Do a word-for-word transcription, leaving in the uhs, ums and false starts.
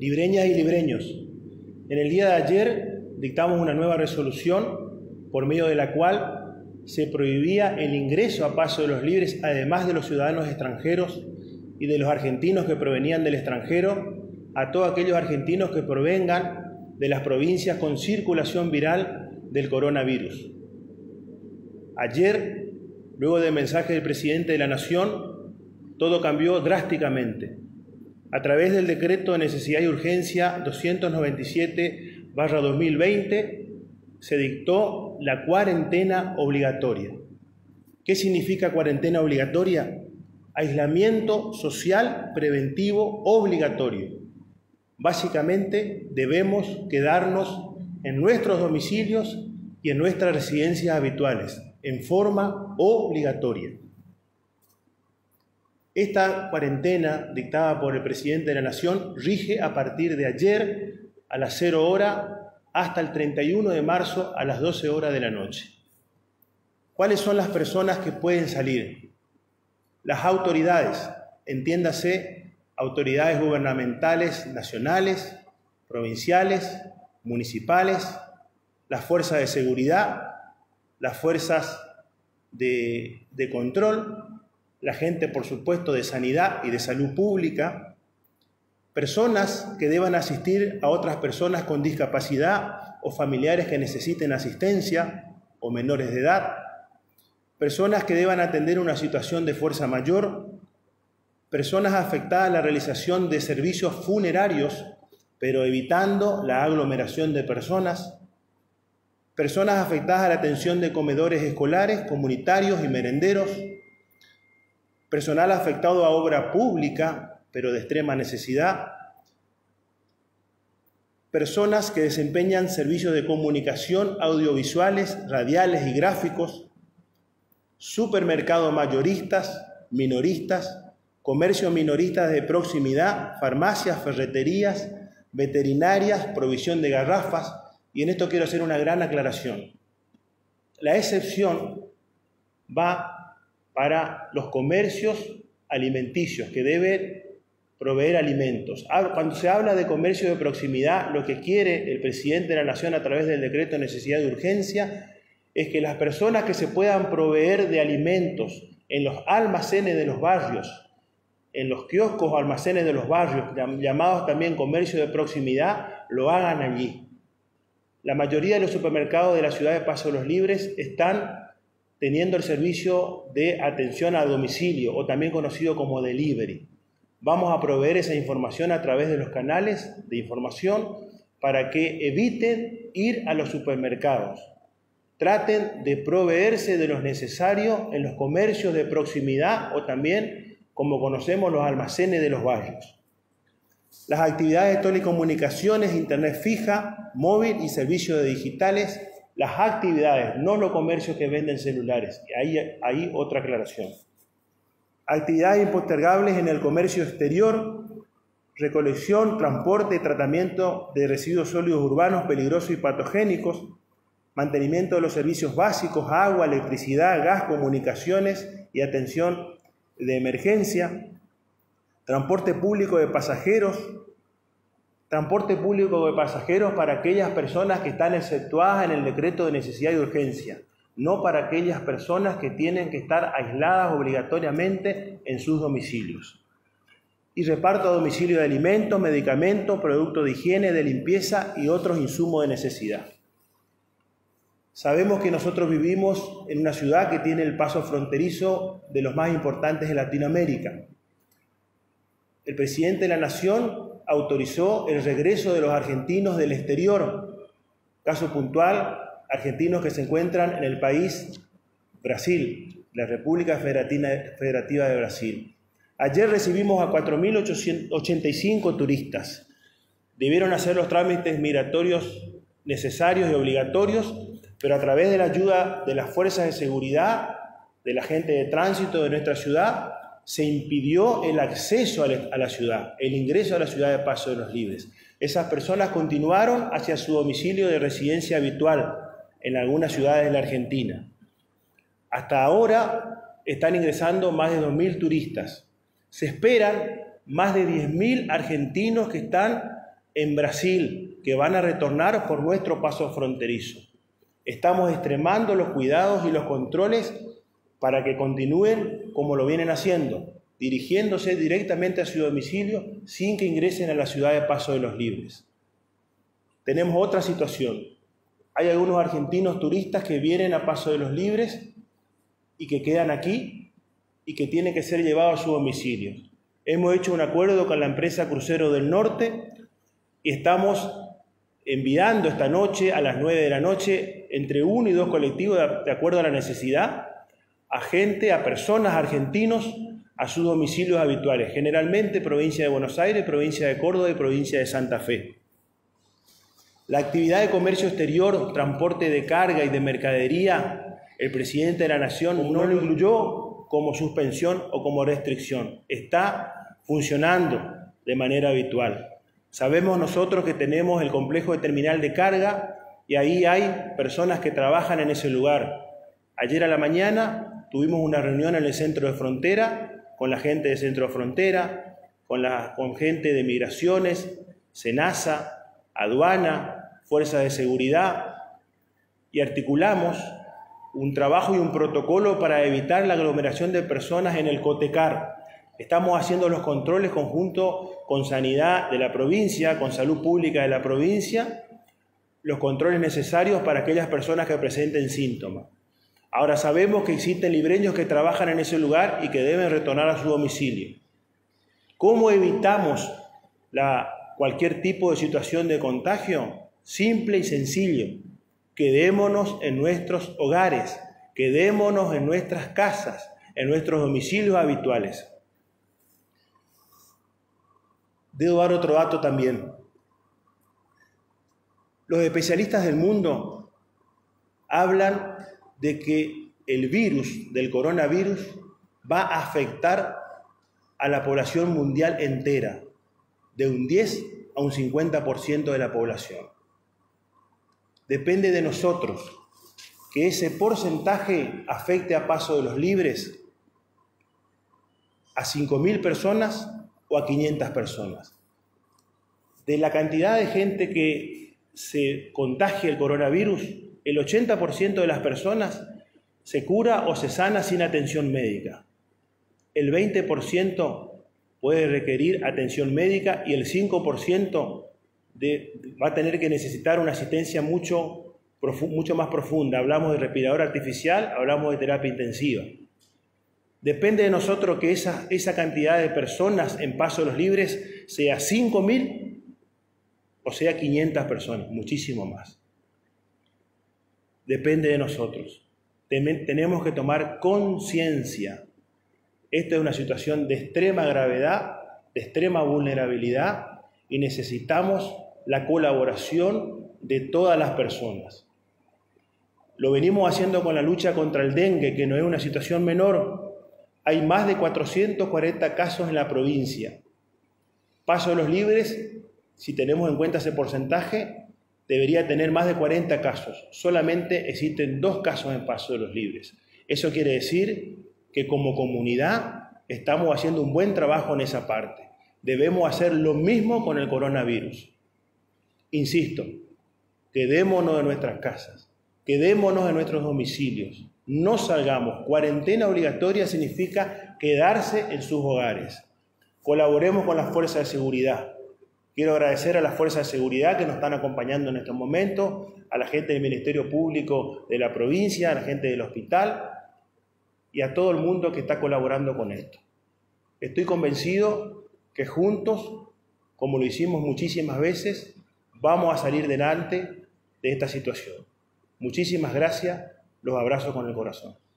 libreñas y libreños, en el día de ayer dictamos una nueva resolución por medio de la cual se prohibía el ingreso a Paso de los Libres, además de los ciudadanos extranjeros y de los argentinos que provenían del extranjero, a todos aquellos argentinos que provengan de las provincias con circulación viral del coronavirus. Ayer, luego del mensaje del presidente de la Nación, todo cambió drásticamente. A través del decreto de necesidad y urgencia doscientos noventa y siete barra dos mil veinte se dictó la cuarentena obligatoria. ¿Qué significa cuarentena obligatoria? Aislamiento social preventivo obligatorio. Básicamente debemos quedarnos en nuestros domicilios y en nuestras residencias habituales, en forma obligatoria. Esta cuarentena dictada por el presidente de la Nación rige a partir de ayer a las cero hora hasta el treinta y uno de marzo a las doce horas de la noche. ¿Cuáles son las personas que pueden salir? Las autoridades, entiéndase, autoridades gubernamentales nacionales, provinciales, municipales, las fuerzas de seguridad, las fuerzas de, de control, la gente, por supuesto, de sanidad y de salud pública, personas que deban asistir a otras personas con discapacidad o familiares que necesiten asistencia o menores de edad, personas que deban atender una situación de fuerza mayor, personas afectadas a la realización de servicios funerarios, pero evitando la aglomeración de personas, personas afectadas a la atención de comedores escolares, comunitarios y merenderos, personal afectado a obra pública, pero de extrema necesidad, personas que desempeñan servicios de comunicación audiovisuales, radiales y gráficos, supermercados mayoristas, minoristas, comercios minoristas de proximidad, farmacias, ferreterías, veterinarias, provisión de garrafas, y en esto quiero hacer una gran aclaración. La excepción va para los comercios alimenticios que deben proveer alimentos. Cuando se habla de comercio de proximidad, lo que quiere el presidente de la Nación a través del decreto de necesidad de urgencia es que las personas que se puedan proveer de alimentos en los almacenes de los barrios, en los kioscos o almacenes de los barrios, llamados también comercio de proximidad, lo hagan allí. La mayoría de los supermercados de la ciudad de Paso de los Libres están teniendo el servicio de atención a domicilio, o también conocido como delivery. Vamos a proveer esa información a través de los canales de información para que eviten ir a los supermercados. Traten de proveerse de lo necesario en los comercios de proximidad o también, como conocemos, los almacenes de los barrios. Las actividades de telecomunicaciones, internet fija, móvil y servicios de digitales, las actividades, no los comercios que venden celulares. Ahí, ahí otra aclaración. Actividades impostergables en el comercio exterior, recolección, transporte y tratamiento de residuos sólidos urbanos peligrosos y patogénicos, mantenimiento de los servicios básicos, agua, electricidad, gas, comunicaciones y atención de emergencia, transporte público de pasajeros, transporte público de pasajeros para aquellas personas que están exceptuadas en el decreto de necesidad y urgencia, no para aquellas personas que tienen que estar aisladas obligatoriamente en sus domicilios. Y reparto a domicilio de alimentos, medicamentos, productos de higiene, de limpieza y otros insumos de necesidad. Sabemos que nosotros vivimos en una ciudad que tiene el paso fronterizo de los más importantes de Latinoamérica. El presidente de la Nación autorizó el regreso de los argentinos del exterior. Caso puntual, argentinos que se encuentran en el país Brasil, la República Federativa de Brasil. Ayer recibimos a cuatro mil ochenta y cinco turistas. Debieron hacer los trámites migratorios necesarios y obligatorios, pero a través de la ayuda de las fuerzas de seguridad, de la gente de tránsito de nuestra ciudad, se impidió el acceso a la ciudad, el ingreso a la ciudad de Paso de los Libres. Esas personas continuaron hacia su domicilio de residencia habitual en algunas ciudades de la Argentina. Hasta ahora están ingresando más de dos mil turistas. Se esperan más de diez mil argentinos que están en Brasil, que van a retornar por nuestro paso fronterizo. Estamos extremando los cuidados y los controles para que continúen como lo vienen haciendo, dirigiéndose directamente a su domicilio sin que ingresen a la ciudad de Paso de los Libres. Tenemos otra situación. Hay algunos argentinos turistas que vienen a Paso de los Libres y que quedan aquí y que tienen que ser llevados a su domicilio. Hemos hecho un acuerdo con la empresa Crucero del Norte y estamos enviando esta noche, a las nueve de la noche, entre uno y dos colectivos, de acuerdo a la necesidad, a gente, a personas argentinos, a sus domicilios habituales, generalmente provincia de Buenos Aires, provincia de Córdoba y provincia de Santa Fe. La actividad de comercio exterior, transporte de carga y de mercadería, el presidente de la Nación no lo incluyó como suspensión o como restricción. Está funcionando de manera habitual. Sabemos nosotros que tenemos el complejo de terminal de carga y ahí hay personas que trabajan en ese lugar. Ayer a la mañana tuvimos una reunión en el centro de frontera con la gente del centro de frontera, con, la, con gente de migraciones, SENASA, aduana, fuerzas de seguridad, y articulamos un trabajo y un protocolo para evitar la aglomeración de personas en el Cotecar. Estamos haciendo los controles conjunto con Sanidad de la provincia, con Salud Pública de la provincia, los controles necesarios para aquellas personas que presenten síntomas. Ahora sabemos que existen libreños que trabajan en ese lugar y que deben retornar a su domicilio. ¿Cómo evitamos la, cualquier tipo de situación de contagio? Simple y sencillo. Quedémonos en nuestros hogares, quedémonos en nuestras casas, en nuestros domicilios habituales. Debo dar otro dato también. Los especialistas del mundo hablan de que el virus del coronavirus va a afectar a la población mundial entera, de un diez a un cincuenta por ciento de la población. Depende de nosotros que ese porcentaje afecte a Paso de los Libres a cinco mil personas o a quinientas personas. De la cantidad de gente que se contagia el coronavirus, el ochenta por ciento de las personas se cura o se sana sin atención médica. El veinte por ciento puede requerir atención médica y el cinco por ciento de, va a tener que necesitar una asistencia mucho, mucho más profunda. Hablamos de respirador artificial, hablamos de terapia intensiva. Depende de nosotros que esa, esa cantidad de personas en Paso de los Libres sea cinco mil o sea quinientas personas, muchísimo más. Depende de nosotros. Tenemos que tomar conciencia. Esta es una situación de extrema gravedad, de extrema vulnerabilidad y necesitamos la colaboración de todas las personas. Lo venimos haciendo con la lucha contra el dengue, que no es una situación menor. Hay más de cuatrocientos cuarenta casos en la provincia. Paso de los Libres, si tenemos en cuenta ese porcentaje, debería tener más de cuarenta casos. Solamente existen dos casos en Paso de los Libres. Eso quiere decir que como comunidad estamos haciendo un buen trabajo en esa parte. Debemos hacer lo mismo con el coronavirus. Insisto, quedémonos en nuestras casas, quedémonos en nuestros domicilios, no salgamos. Cuarentena obligatoria significa quedarse en sus hogares. Colaboremos con las fuerzas de seguridad. Quiero agradecer a las fuerzas de seguridad que nos están acompañando en estos momentos, a la gente del Ministerio Público de la provincia, a la gente del hospital y a todo el mundo que está colaborando con esto. Estoy convencido que juntos, como lo hicimos muchísimas veces, vamos a salir delante de esta situación. Muchísimas gracias, los abrazo con el corazón.